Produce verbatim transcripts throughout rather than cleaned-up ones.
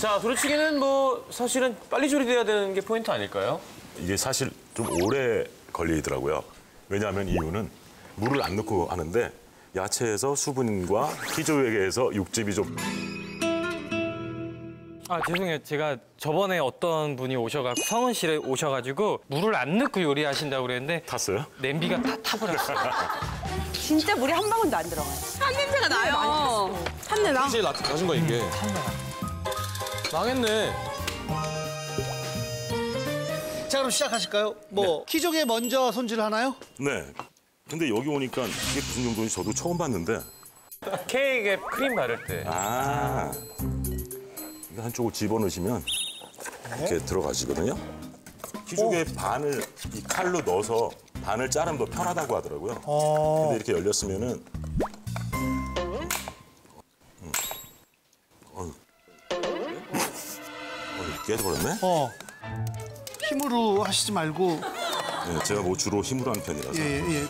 자, 두루치기는 뭐 사실은 빨리 조리돼야 되는 게 포인트 아닐까요? 이게 사실 좀 오래 걸리더라고요. 왜냐하면 이유는 물을 안 넣고 하는데 야채에서 수분과 키조개에서 육즙이 좀... 아 죄송해요. 제가 저번에 어떤 분이 오셔가지고 성은실에 오셔가지고 물을 안 넣고 요리하신다고 그랬는데 탔어요? 냄비가 다 타버렸어요. 진짜 물이 한 방울도 안 들어가요. 탄 냄새가 나요. 탄내 나. 제일 낮은 거야 이게. 망했네. 자, 그럼 시작하실까요? 뭐 키조개 먼저 손질하나요? 네. 근데 여기 오니까 이게 무슨 정도인지 저도 처음 봤는데. 케이크에 크림 바를 때. 아. 이거 한쪽을 집어넣으시면 이렇게 들어가시거든요. 키조개 반을 이 칼로 넣어서 반을 자르면 더 편하다고 하더라고요. 어. 근데 이렇게 열렸으면은 음. 어휴. 어휴, 깨져버렸네? 어. 힘으로 하시지 말고. 네, 제가 뭐 주로 힘으로 하는 편이라서. 예, 예.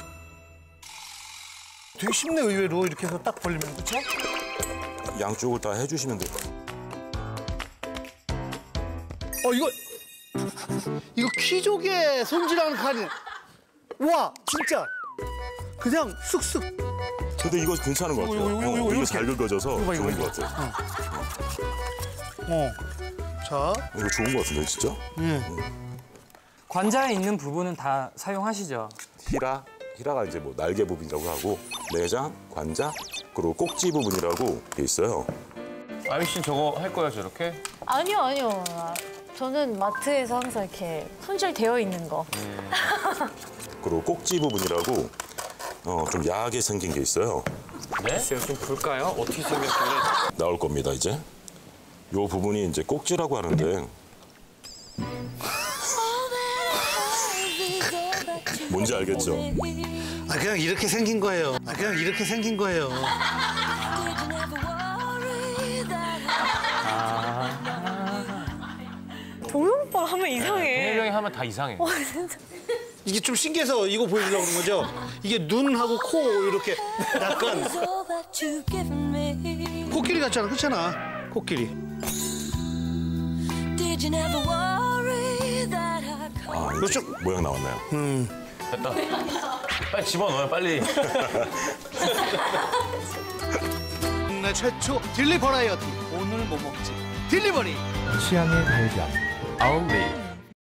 되게 쉽네, 의외로. 이렇게 해서 딱 벌리면, 그쵸? 양쪽을 다 해주시면 돼요. 어, 이거. 이거 키조개 손질하는 칼이. 와, 진짜. 그냥 쑥쑥. 근데 이거 괜찮은 것 같아요. 이거, 이거, 이거, 어, 이거 이렇게. 잘 긁어져서 이거 봐, 이거, 좋은 이거. 것 같아요. 어. 자. 이거 좋은 것 같은데, 진짜? 예. 관자에 있는 부분은 다 사용하시죠? 히라, 히라가 이제 뭐 날개 부분이라고 하고 내장, 관자, 그리고 꼭지 부분이라고 돼 있어요. 아미 씨는 저거 할 거예요, 저렇게? 아니요, 아니요. 아, 저는 마트에서 항상 이렇게 손질되어 있는 거. 음. 그리고 꼭지 부분이라고 어, 좀 야하게 생긴 게 있어요. 네? 글쎄요, 좀 볼까요? 어떻게 생겼길래? 나올 겁니다, 이제. 요 부분이 이제 꼭지라고 하는데 뭔지 알겠죠? 아, 그냥 이렇게 생긴 거예요. 아, 그냥 이렇게 생긴 거예요. 동영 오빠 하면 이상해. 동현이 형이 하면 다 이상해. 이게 좀 신기해서 이거 보여주려고 그런 거죠? 이게 눈하고 코 이렇게 약간 코끼리 같잖아, 그렇잖아? 코끼리. 아, 이제 모양 나왔나요? 음. 됐다. 빨리 집어넣어요, 빨리. 국내 최초 딜리 버라이어티. 오늘 뭐 먹지? 딜리버리. 취향의 발견. 아울렛.